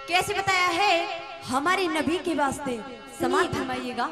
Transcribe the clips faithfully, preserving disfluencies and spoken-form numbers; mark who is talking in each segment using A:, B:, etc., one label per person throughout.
A: कैसे बताया है हमारे नबी के वास्ते, समाप्त फरमाइएगा।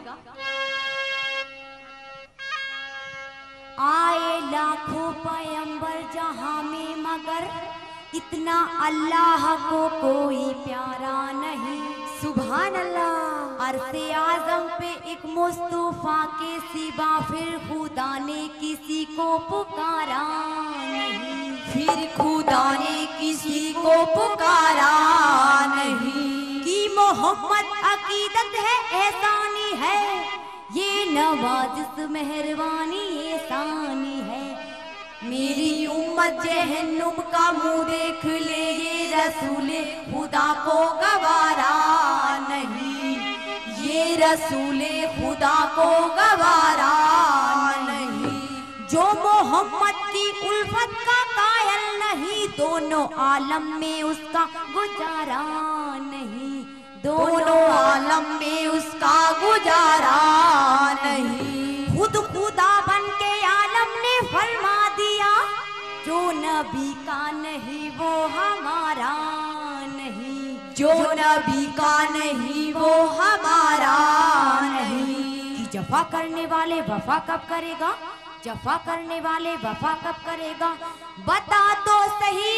B: आए लाखों पैगंबर जहां में मगर इतना अल्लाह को कोई प्यारा नहीं।
A: सुभान अल्लाह।
B: अरसे आजम पे एक मुस्तफा के सिवा फिर खुदा ने किसी को पुकारा नहीं।
A: फिर खुदा ने किसी को पुकारा नहीं।
B: कि मोहम्मद अकीदत है एहसानी है, ये नवाजिश मेहरबानी एहसानी है।
A: मेरी उम्मत जहन्नुम का मुंह देख ले, ये रसूले खुदा को गवारा नहीं। ये रसूले खुदा को गवारा नहीं।
B: जो मोहम्मद की उल्फत का कायल नहीं, दोनों आलम में उसका गुजारा नहीं।
A: दोनों आलम में उसका गुजारा नहीं।
B: खुद खुदा बन के आलम ने फरमा दिया, जो नबी का नहीं वो हमारा नहीं।
A: जो नबी का नहीं वो हमारा नहीं।
B: कि जफा करने वाले वफा कब करेगा, जफा करने वाले वफा कब करेगा, बता तो सही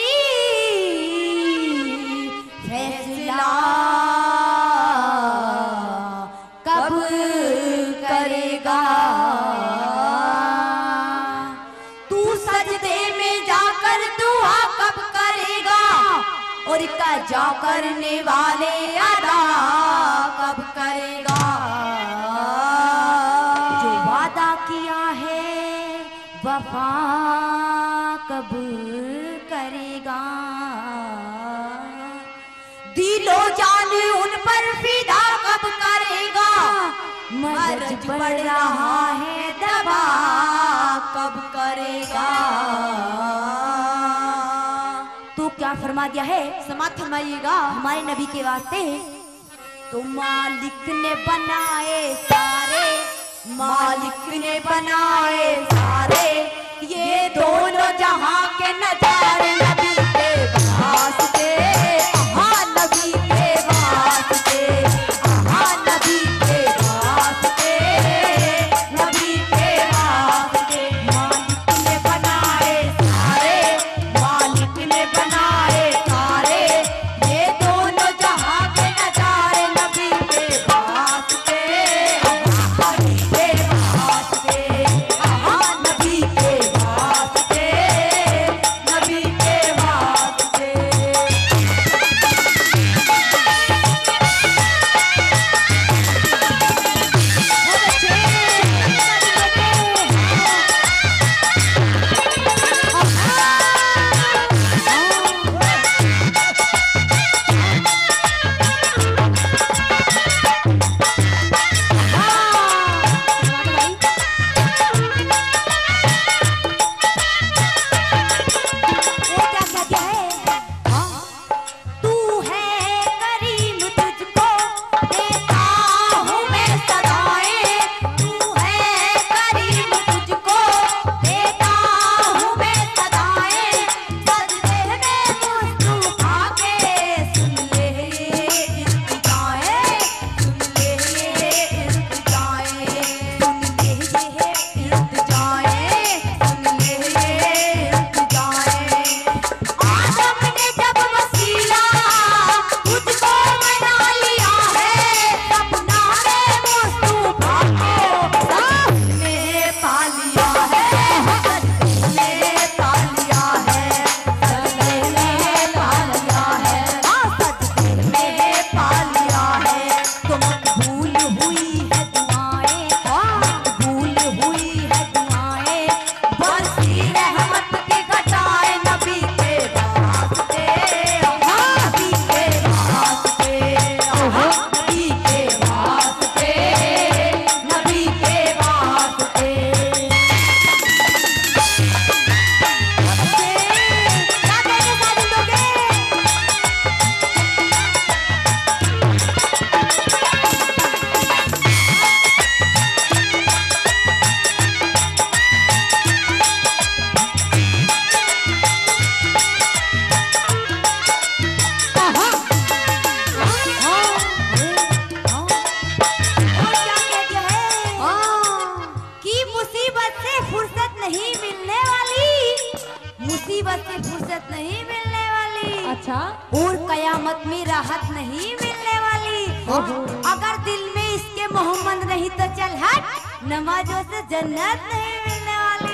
B: फैसला कब करेगा।
A: तू सजदे में जाकर दुआ कब करेगा, और कजा करने वाले अदा कब करेगा।
B: जो वादा किया है वफा कब करेगा।
A: दिलो जान उन पर फिदा कब करेगा। मर्ज बढ़ रहा है दबा कब करेगा।
B: तो क्या फरमा दिया है,
A: समाप्त फरमाइएगा
B: हमारे नबी के वास्ते। तो मालिक ने बनाए सारे,
A: मालिक ने बनाए सारे, ये दोनों जहां के नजारे नबी के वास्ते। हाँ नबी के वास्ते, हाँ नबी के वास्ते, नबी के वास्ते। मालिक ने बनाए सारे, मालिक ने बनाए सारे, ये दोनों जहां के नजारे नबी के वास्ते। नबी के वास्ते, हाँ नबी के वास्ते, नबी
B: क़यामत में राहत नहीं मिलने वाली। अगर दिल में इसके मोहम्मद नहीं तो चल हट, नमाजों से जन्नत नहीं मिलने वाली।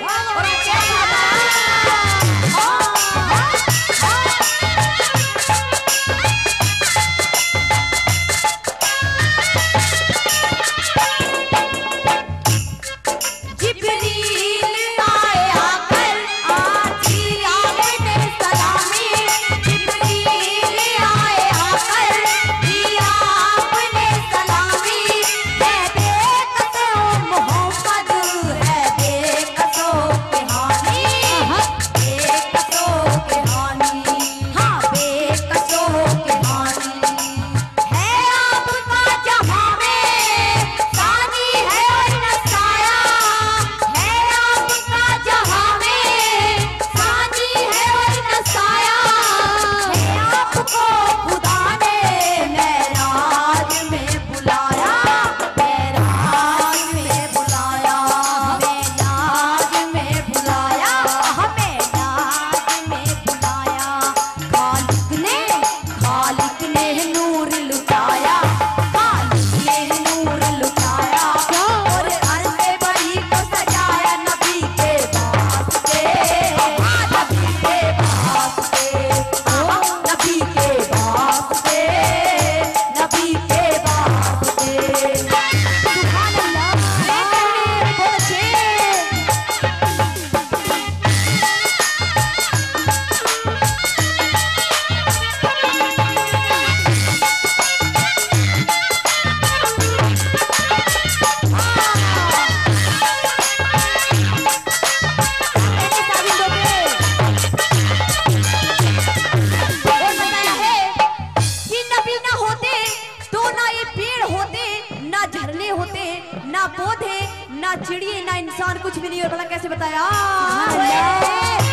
A: ना पौधे ना चिड़िए ना इंसान, कुछ भी नहीं। और भला कैसे बताया?